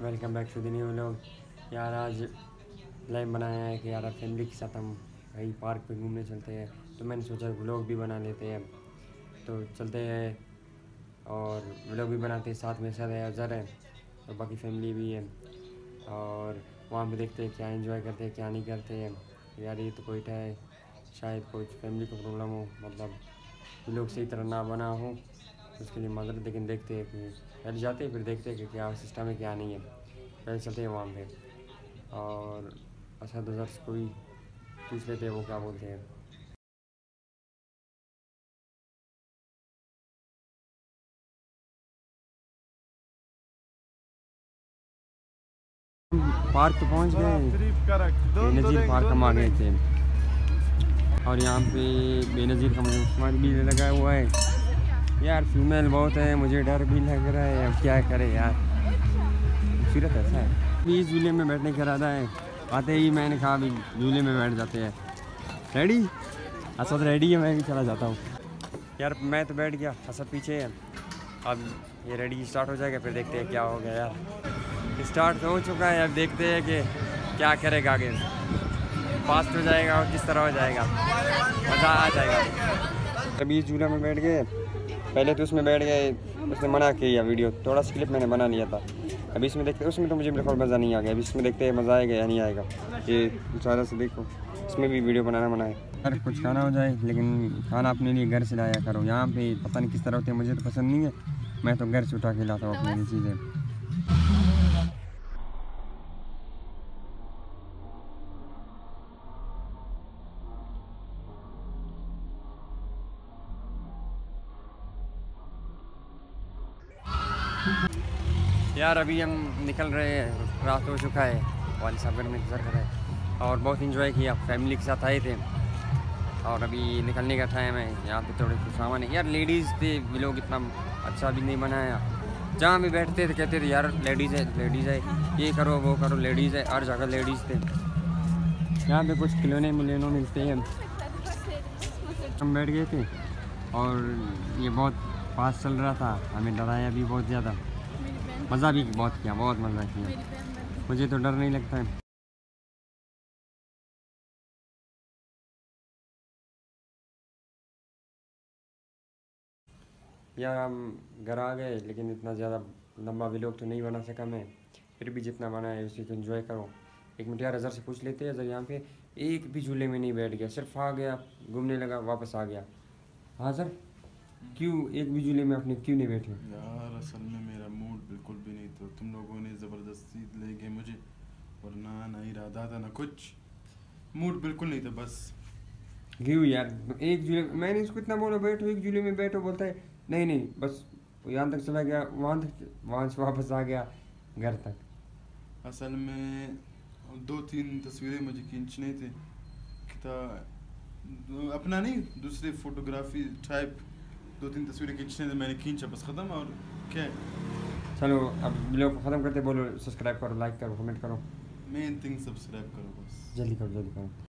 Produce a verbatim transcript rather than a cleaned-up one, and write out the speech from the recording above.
Welcome back to the new vlog. यार आज live बनाया है कि यार फैमिली के साथ हम कहीं पार्क पे घूमने चलते हैं, तो मैंने सोचा व्लॉग भी बना लेते हैं। तो चलते हैं और व्लॉग भी बनाते हैं, साथ में सर है, अजहर है और बाकी फैमिली भी है। और वहाँ पे देखते हैं क्या एंजॉय करते हैं क्या नहीं करते हैं। यार ये तो कोई है, शायद कुछ फैमिली को प्रॉब्लम हो, मतलब व्लॉग सही तरह ना बना हो, उसके लिए मदद। लेकिन देखते हैं कि पहले जाते हैं फिर देखते हैं कि क्या सिस्टम है क्या नहीं है। पहले चलते हैं वहाँ पे और असद अजहर को भी पूछ लेते हैं वो क्या बोलते हैं। पार्क तो पहुँच गए, बेनज़ीर पार्क हम आ गए थे और यहाँ पे बेनज़ीर का मुझे भी लगा हुआ है। यार फीमेल बहुत है, मुझे डर भी लग रहा है, अब क्या करे यार, खूबसूरत ऐसा है। भी झूले में बैठने का इरादा है, आते ही मैंने कहा अभी झूले में बैठ जाते हैं। रेडी? असद रेडी है, मैं भी चला जाता हूँ। यार मैं तो बैठ गया, असद पीछे है। अब ये रेडी स्टार्ट हो जाएगा, फिर देखते हैं क्या हो गया। यार स्टार्ट हो चुका है, अब देखते हैं कि क्या करेगा आगे, फास्ट हो जाएगा और किस तरह हो जाएगा, मज़ा आ जाएगा। अभी झूला में बैठ गए, पहले तो उसमें बैठ गए, उसने मना किया, वीडियो थोड़ा सा क्लिप मैंने बना लिया था। अभी इसमें देखते, उसमें तो मुझे बिल्कुल मज़ा नहीं आ गया। अभी इसमें देखते हैं मज़ा आएगा या नहीं आएगा। ये बेचारा से देखो, इसमें भी वीडियो बनाना मना है। अरे कुछ खाना हो जाए, लेकिन खाना अपने लिए घर से लाया करो। यहाँ पे पता नहीं किस तरह होते हैं, मुझे तो पसंद नहीं है, मैं तो घर से उठा के लाता हूँ अपने लिए चीज़ें। यार अभी हम निकल रहे हैं, रात हो चुका है, वाली साहब घर में इंतज़ार कर रहे हैं और बहुत इंजॉय किया, फैमिली के साथ आए थे। और अभी निकलने का टाइम है। यहाँ पे थोड़े कुछ सामान है। यार लेडीज़ थे, भी लोग इतना अच्छा भी नहीं बनाया। जहाँ भी बैठते थे कहते थे यार लेडीज़ है लेडीज़ है, ये करो वो करो, लेडीज़ है, हर जगह लेडीज़ थे। यहाँ पे कुछ खिलौने मिलने मिलते हैं, हम बैठ गए थे और ये बहुत फास्ट चल रहा था, हमें डराया भी बहुत ज़्यादा, मज़ा भी बहुत किया, बहुत मज़ा किया। मुझे तो डर नहीं लगता है। यार हम घर आ गए, लेकिन इतना ज़्यादा लंबा व्लॉग तो नहीं बना सका मैं, फिर भी जितना बना है उसी को एंजॉय करो। एक मिनट यार अजहर से पूछ लेते हैं। अजहर यहाँ पे एक भी झूले में नहीं बैठ गया, सिर्फ आ गया, घूमने लगा, वापस आ गया। हाँ सर, क्यों एक भी झूले में आपने क्यों नहीं बैठे? यार असल में मेरा मूड बिल्कुल भी नहीं था, तुम लोगों ने ज़बरदस्ती ले गए मुझे, वरना ना इरादा था ना कुछ, मूड बिल्कुल नहीं था बस। क्यों यार, एक झूले, मैंने इसको इतना बोला बैठो एक झूले में बैठो, बोलता है नहीं नहीं, बस यहाँ तक चला गया, वहाँ तक, वहाँ से वापस आ गया घर तक। असल में दो तीन तस्वीरें मुझे खींचने थे था अपना नहीं, दूसरे फोटोग्राफी टाइप दो तीन तस्वीरें खींचने थे, मैंने खींचा बस ख़त्म। और क्या है, चलो अब वीडियो को ख़त्म करते, बोलो सब्सक्राइब करो, लाइक करो, कमेंट करो, मेन थिंग सब्सक्राइब करो बस, जल्दी करो जल्दी करो।